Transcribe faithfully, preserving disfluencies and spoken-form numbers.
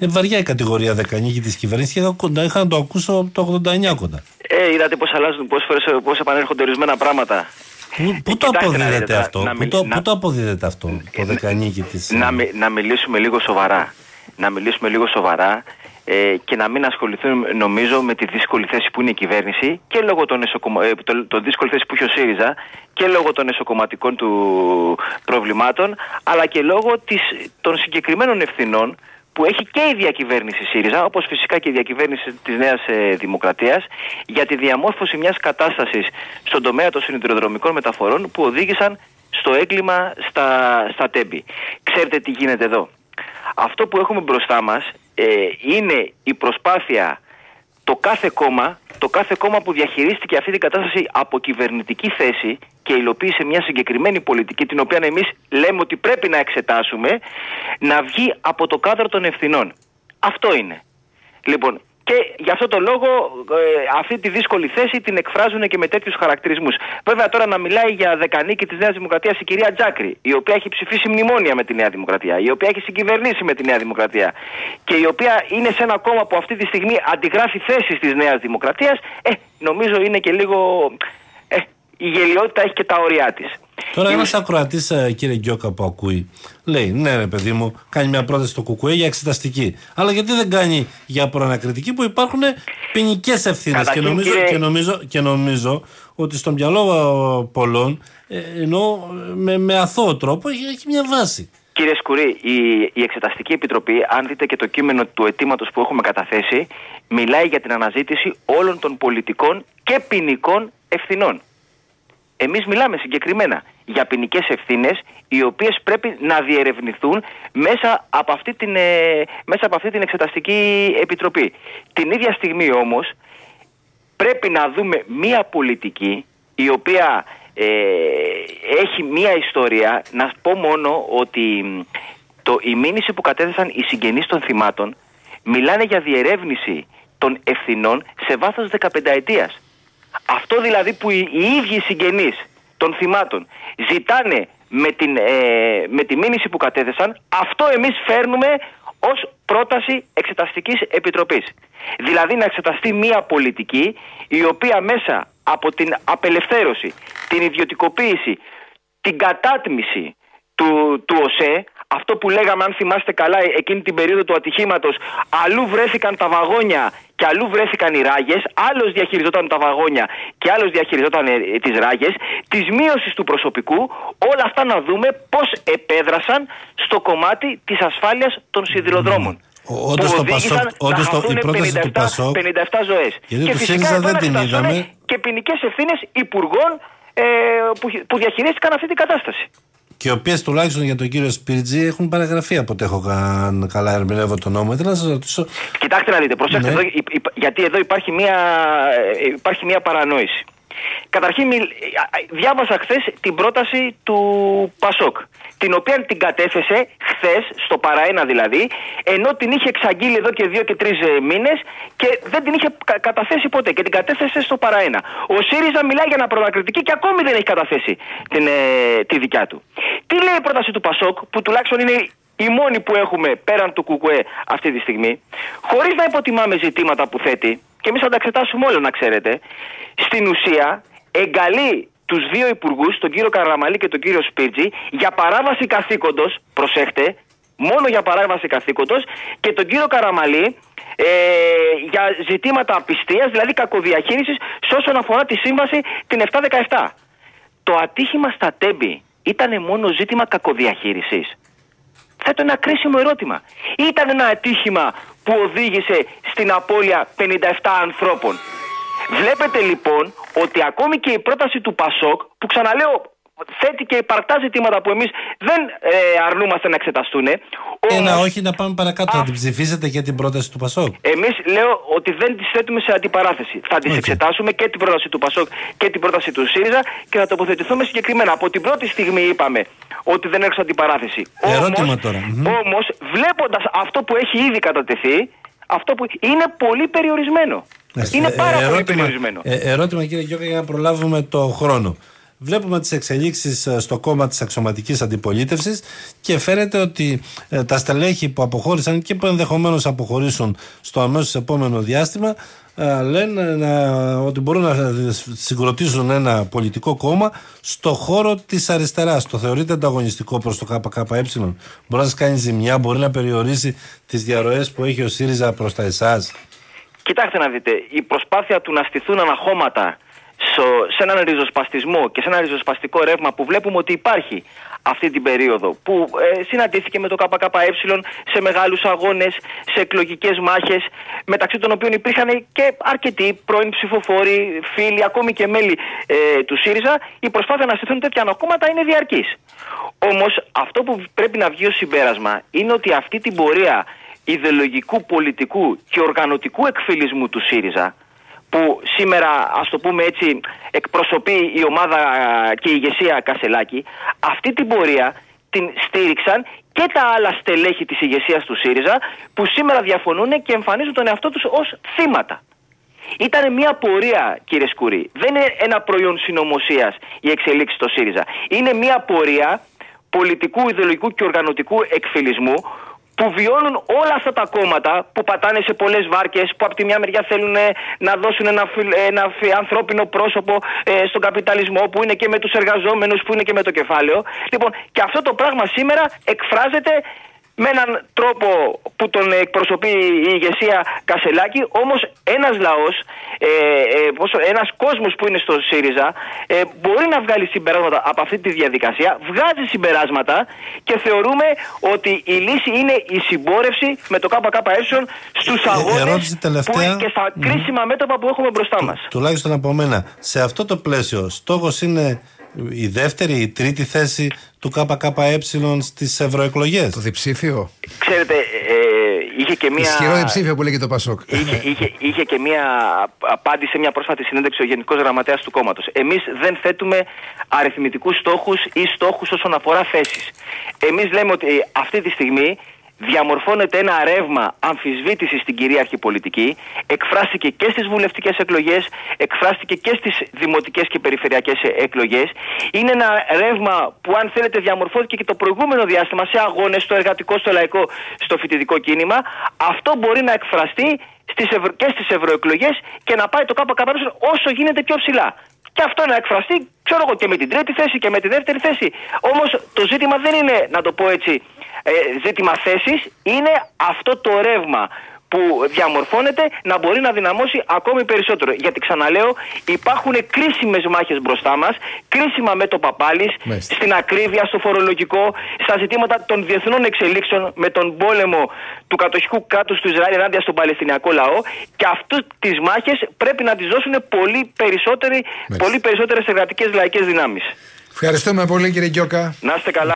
Είναι βαριά η κατηγορία δεκανίκη της κυβέρνησης και κοντά, είχα να το ακούσω το ογδόντα εννιά κοντά. Ε, είδατε πώς αλλάζουν, πόσες φορές πώς επανέρχονται ορισμένα πράγματα. Πού, πού το αποδίδεται αυτό, να, πού, το, να, πού το αποδίδεται αυτό, το δεκανίκη της... Να, να μιλήσουμε λίγο σοβαρά, να μιλήσουμε λίγο σοβαρά ε, και να μην ασχοληθούμε νομίζω με τη δύσκολη θέση που είναι η κυβέρνηση και λόγω των εσωκομμα... ε, το, το δύσκολη θέση που έχει ο ΣΥΡΙΖΑ και λόγω των εσωκομματικών του προβλημάτων, αλλά και λόγω της, των συγκεκριμένων ευθυνών που έχει και η διακυβέρνηση ΣΥΡΙΖΑ, όπως φυσικά και η διακυβέρνηση της Νέας ε, Δημοκρατίας, για τη διαμόρφωση μιας κατάστασης στον τομέα των σιδηροδρομικών μεταφορών που οδήγησαν στο έγκλημα στα, στα τέμπη. Ξέρετε τι γίνεται εδώ. Αυτό που έχουμε μπροστά μας ε, είναι η προσπάθεια το κάθε κόμμα, το κάθε κόμμα που διαχειρίστηκε αυτή την κατάσταση από κυβερνητική θέση και υλοποίησε μια συγκεκριμένη πολιτική, την οποία εμείς λέμε ότι πρέπει να εξετάσουμε, να βγει από το κάδρο των ευθυνών. Αυτό είναι. Λοιπόν, και γι' αυτό το λόγο ε, αυτή τη δύσκολη θέση την εκφράζουν και με τέτοιους χαρακτηρισμούς. Βέβαια τώρα να μιλάει για δεκανίκη της Νέας Δημοκρατίας η κυρία Τζάκρη, η οποία έχει ψηφίσει μνημόνια με τη Νέα Δημοκρατία, η οποία έχει συγκυβερνήσει με τη Νέα Δημοκρατία και η οποία είναι σε ένα κόμμα που αυτή τη στιγμή αντιγράφει θέσεις της Νέας Δημοκρατίας, ε, νομίζω είναι και λίγο... Ε, η γελιότητα έχει και τα όρια της. Τώρα ένας ακροατής, κύριε Γκιόκα, που ακούει, λέει, ναι ρε παιδί μου, κάνει μια πρόταση στο ΚΚΕ για εξεταστική. Αλλά γιατί δεν κάνει για προανακριτική, που υπάρχουν ποινικές ευθύνες. Και νομίζω, κύριε... και, νομίζω, και νομίζω ότι στο μυαλό πολλών, ε, ενώ με, με αθώο τρόπο, έχει, έχει μια βάση. Κύριε Σκουρή, η, η Εξεταστική Επιτροπή, αν δείτε και το κείμενο του αιτήματος που έχουμε καταθέσει, μιλάει για την αναζήτηση όλων των πολιτικών και ποινικών ευθυνών. Εμείς μιλάμε συγκεκριμένα για ποινικές ευθύνες, οι οποίες πρέπει να διερευνηθούν μέσα από αυτή την, ε, μέσα από αυτή την Εξεταστική Επιτροπή. Την ίδια στιγμή όμως πρέπει να δούμε μία πολιτική η οποία ε, έχει μία ιστορία. Να πω μόνο ότι το, η μήνυση που κατέθεσαν οι συγγενείς των θυμάτων μιλάνε για διερεύνηση των ευθυνών σε βάθος δεκαπενταετίας. Αυτό δηλαδή που οι, οι ίδιοι συγγενείς των θυμάτων ζητάνε με, την, ε, με τη μήνυση που κατέθεσαν, αυτό εμείς φέρνουμε ως πρόταση Εξεταστικής Επιτροπής. Δηλαδή να εξεταστεί μια πολιτική η οποία μέσα από την απελευθέρωση, την ιδιωτικοποίηση, την κατάτμιση του, του ΟΣΕ, αυτό που λέγαμε, αν θυμάστε καλά, εκείνη την περίοδο του ατυχήματος, αλλού βρέθηκαν τα βαγόνια και αλλού βρέθηκαν οι ράγες, άλλος διαχειριζόταν τα βαγόνια και άλλος διαχειριζόταν ε, τις ράγες, της μείωσης του προσωπικού, όλα αυτά να δούμε πώς επέδρασαν στο κομμάτι της ασφάλειας των σιδηροδρόμων. Όντως το Πασόκ, όντως το, η πρόταση του Πασόκ, πενήντα επτά ζωές. Και φυσικά δεν την είδαμε. Και ποινικές ευθύνες υπουργών ε, που, που διαχειρίστηκαν αυτή την κατάσταση. Και οι οποίες τουλάχιστον για τον κύριο Σπίρτζη έχουν παραγραφεί από ό,τι έχω καν, καλά ερμηνεύω τον νόμο. Ήθελα να σας ρωτήσω. Κοιτάξτε να δείτε, προσέξτε, ναι. εδώ, γιατί εδώ υπάρχει μια, υπάρχει μια παρανόηση. Καταρχήν, διάβασα χθες την πρόταση του Πασόκ, την οποία την κατέθεσε χθες, στο παραένα δηλαδή, ενώ την είχε εξαγγείλει εδώ και δύο και τρεις μήνες και δεν την είχε καταθέσει ποτέ και την κατέθεσε στο παραένα. Ο ΣΥΡΙΖΑ μιλάει για αναπρονακριτική και ακόμη δεν έχει καταθέσει την, ε, τη δικιά του. Τι λέει η πρόταση του Πασόκ, που τουλάχιστον είναι η μόνη που έχουμε πέραν του ΚΚΕ αυτή τη στιγμή, χωρίς να υποτιμάμε ζητήματα που θέτει, και εμείς θα τα εξετάσουμε όλα, να ξέρετε, στην ουσία εγκαλεί τους δύο υπουργούς, τον κύριο Καραμαλή και τον κύριο Σπίρτζη, για παράβαση καθήκοντος, προσέχτε, μόνο για παράβαση καθήκοντος, και τον κύριο Καραμαλή ε, για ζητήματα απιστίας, δηλαδή κακοδιαχείρισης, σε όσον αφορά τη σύμβαση την επτακόσια δεκαεπτά. Το ατύχημα στα Τέμπη ήταν μόνο ζήτημα κακοδιαχείρισης? Θέτω ένα κρίσιμο ερώτημα. Ήταν ένα ατύχημα που οδήγησε στην απώλεια πενήντα επτά ανθρώπων? Βλέπετε λοιπόν ότι ακόμη και η πρόταση του Πασόκ, που ξαναλέω θέτει και υπαρκτά ζητήματα που εμείς δεν ε, αρνούμαστε να εξεταστούν. Ένα όμως, όχι, να πάμε παρακάτω. Α... Θα την ψηφίσετε και την πρόταση του Πασόκ? Εμείς λέω ότι δεν τις θέτουμε σε αντιπαράθεση. Θα τις okay. εξετάσουμε, και την πρόταση του Πασόκ και την πρόταση του ΣΥΡΙΖΑ, και θα τοποθετηθούμε συγκεκριμένα. Από την πρώτη στιγμή είπαμε ότι δεν έχω αντιπαράθεση. Ερώτημα όμως, τώρα. Όμως, βλέποντας αυτό που έχει ήδη κατατεθεί, αυτό που είναι πολύ περιορισμένο. Είναι πάρα ε, ερώτημα, πολύ περιορισμένο. Ε, ερώτημα, κύριε Γκιόκα, για να προλάβουμε το χρόνο. βλέπουμε τις εξελίξεις στο κόμμα της αξιωματικής αντιπολίτευσης και φαίνεται ότι ε, τα στελέχη που αποχώρησαν και που ενδεχομένως αποχωρήσουν στο αμέσως επόμενο διάστημα ε, λένε να, ότι μπορούν να συγκροτήσουν ένα πολιτικό κόμμα στο χώρο της αριστεράς. Το θεωρείτε ανταγωνιστικό προς το ΚΚΕ? Μπορεί να σας κάνει ζημιά, μπορεί να περιορίσει τις διαρροές που έχει ο ΣΥΡΙΖΑ προς τα εσάς? Κοιτάξτε να δείτε, η προσπάθεια του να στηθούν αναχώματα σε έναν ριζοσπαστισμό και σε ένα ριζοσπαστικό ρεύμα που βλέπουμε ότι υπάρχει αυτή την περίοδο, που ε, συναντήθηκε με το ΚΚΕ σε μεγάλους αγώνες, σε εκλογικές μάχες, μεταξύ των οποίων υπήρχαν και αρκετοί πρώην ψηφοφόροι, φίλοι, ακόμη και μέλη ε, του ΣΥΡΙΖΑ. Η προσπάθεια να στηθούν τέτοια ανακόμματα είναι διαρκής. Όμως αυτό που πρέπει να βγει ως συμπέρασμα είναι ότι αυτή την πορεία ιδεολογικού, πολιτικού και οργανωτικού εκφυλισμού του ΣΥΡΙΖΑ, που σήμερα, ας το πούμε έτσι, εκπροσωπεί η ομάδα και η ηγεσία Κασελάκη, αυτή την πορεία την στήριξαν και τα άλλα στελέχη της ηγεσίας του ΣΥΡΙΖΑ, που σήμερα διαφωνούν και εμφανίζουν τον εαυτό τους ως θύματα. Ήταν μια πορεία, κύριε Σκουρή, δεν είναι ένα προϊόν συνωμοσίας η εξελίξη στο ΣΥΡΙΖΑ. Είναι μια πορεία πολιτικού, ιδεολογικού και οργανωτικού εκφυλισμού, που βιώνουν όλα αυτά τα κόμματα που πατάνε σε πολλές βάρκες, που από τη μια μεριά θέλουν να δώσουν ένα, ένα ανθρώπινο πρόσωπο ε, στον καπιταλισμό, που είναι και με τους εργαζόμενους, που είναι και με το κεφάλαιο. Λοιπόν, και αυτό το πράγμα σήμερα εκφράζεται με έναν τρόπο που τον εκπροσωπεί η ηγεσία Κασελάκη, όμως ένας λαός, ε, ε, ένας κόσμος που είναι στο ΣΥΡΙΖΑ ε, μπορεί να βγάλει συμπεράσματα από αυτή τη διαδικασία, βγάζει συμπεράσματα και θεωρούμε ότι η λύση είναι η συμπόρευση με το ΚΚΕ στους αγώνες που, και στα κρίσιμα μέτωπα που έχουμε μπροστά μας. Του, τουλάχιστον από μένα. Σε αυτό το πλαίσιο, στόχος είναι η δεύτερη, η τρίτη θέση του ΚΚΕ στις ευρωεκλογές. Το διψήφιο. Ξέρετε, ε, είχε και μια... Ισχυρό διψήφιο που λέγει το Πασόκ. Είχε, είχε, είχε και μια απάντηση σε μια πρόσφατη συνέντευξη ο Γενικός Γραμματέας του κόμματος. Εμείς δεν θέτουμε αριθμητικούς στόχους ή στόχους όσον αφορά θέσεις. Εμείς λέμε ότι αυτή τη στιγμή διαμορφώνεται ένα ρεύμα αμφισβήτησης στην κυρίαρχη πολιτική, εκφράστηκε και στις βουλευτικές εκλογές, εκφράστηκε και στις δημοτικές και περιφερειακές εκλογές. Είναι ένα ρεύμα που, αν θέλετε, διαμορφώθηκε και το προηγούμενο διάστημα σε αγώνες, στο εργατικό, στο λαϊκό, στο φοιτητικό κίνημα. Αυτό μπορεί να εκφραστεί στις ευρω... και στις ευρωεκλογές και να πάει το ΚΚΕ όσο γίνεται πιο ψηλά. Και αυτό να εκφραστεί, ξέρω εγώ, και με την τρίτη θέση και με τη δεύτερη θέση. Όμως το ζήτημα δεν είναι, να το πω έτσι, ε, ζήτημα θέσης, είναι αυτό το ρεύμα που διαμορφώνεται να μπορεί να δυναμώσει ακόμη περισσότερο. Γιατί, ξαναλέω, υπάρχουν κρίσιμες μάχες μπροστά μας, κρίσιμα μέτωπα πάλι, στην ακρίβεια, στο φορολογικό, στα ζητήματα των διεθνών εξελίξεων, με τον πόλεμο του κατοχικού κράτους του Ισραήλ ενάντια στον Παλαιστινιακό λαό, και αυτές τις μάχες πρέπει να τις δώσουν πολύ, πολύ περισσότερες εργατικές λαϊκές δυνάμεις. Ευχαριστούμε πολύ, κύριε Γκιόκα. Να είστε καλά.